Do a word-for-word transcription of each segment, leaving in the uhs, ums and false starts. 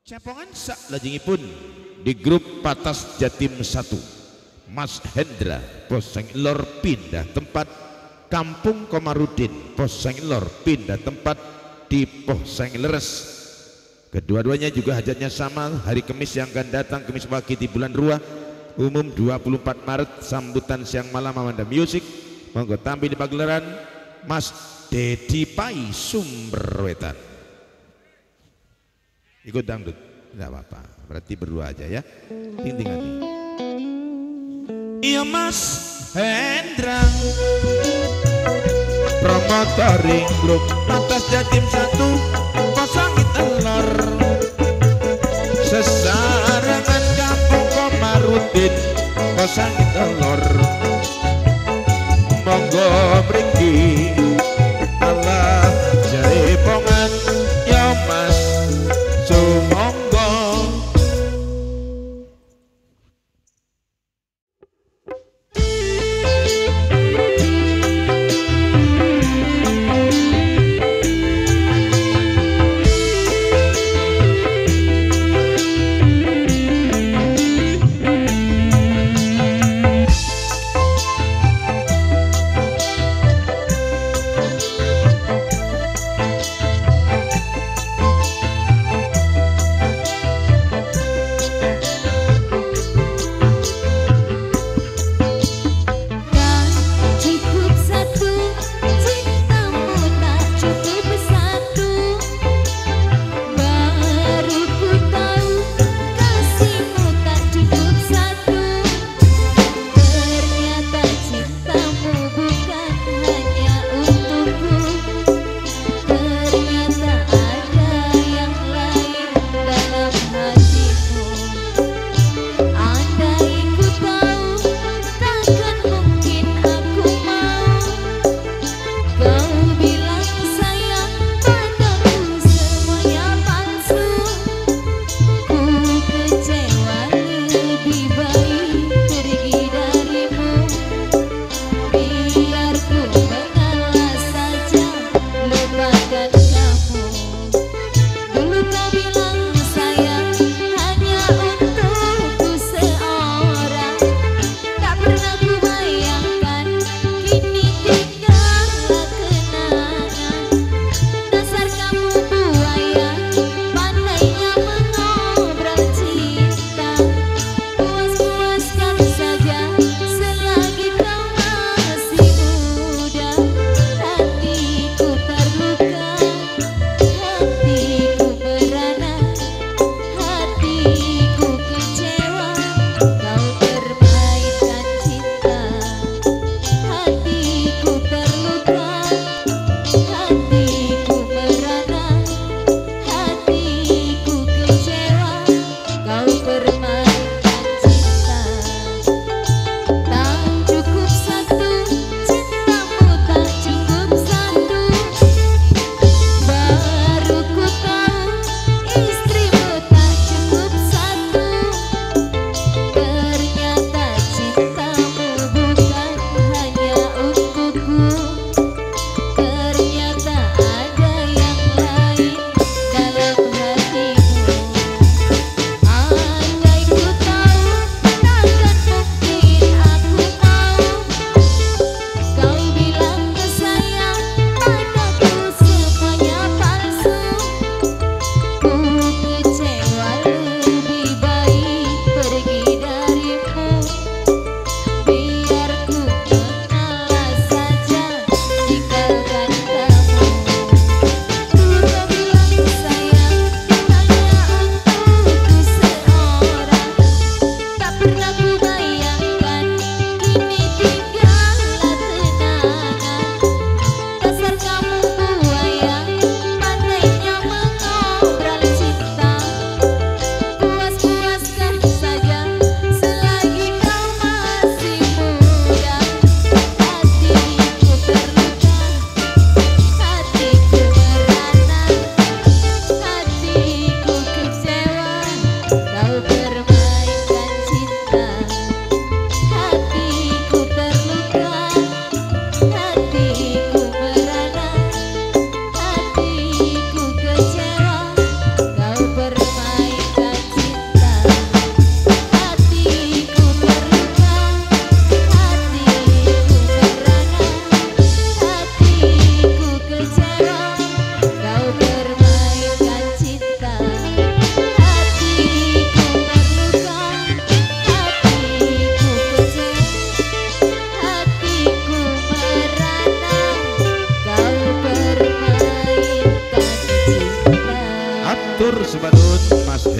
Cepongan sak lajengipun di grup Patas Jatim satu Mas Hendra Poseng Lor pindah tempat, Kampung Komarudin Poseng Lor pindah tempat di Poseng Leres. Kedua-duanya juga hajatnya sama, hari Kamis yang akan datang, Kamis pagi di bulan Ruah, umum dua puluh empat Maret, sambutan siang malam Amanda Music. Monggo tampil di pagelaran Mas Dedi Pai Sumberwetan. Ikut dangdut, tidak apa-apa, berarti berdua aja ya. Ting-ting hati. Iya Mas Hendra, promotoring grup Patas Jatim satu Pasangit Telor, sesarangan Kampung Komarudin Pasangit Telor. Monggo mriki Allah jaipongan ya Mas sumonggo.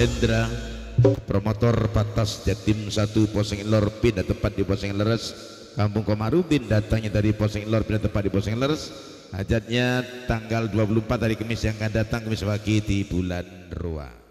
Hendra, promotor Patas Jatim satu Poseng Lor, pindah tempat di Poseng Leres. Kampung Komarudin datangnya dari Poseng Lor, pindah tempat di Poseng Leres. Hajatnya tanggal dua puluh empat hari Kamis yang akan datang, Kamis pagi di bulan Ruah.